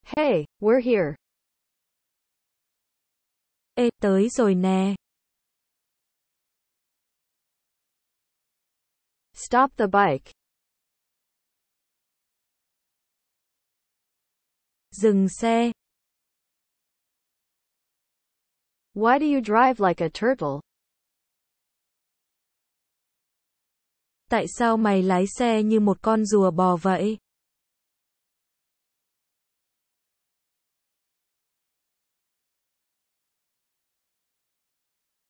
Hey, we're here. Ê, tới rồi nè. Stop the bike. Dừng xe. Why do you drive like a turtle? Tại sao mày lái xe như một con rùa bò vậy?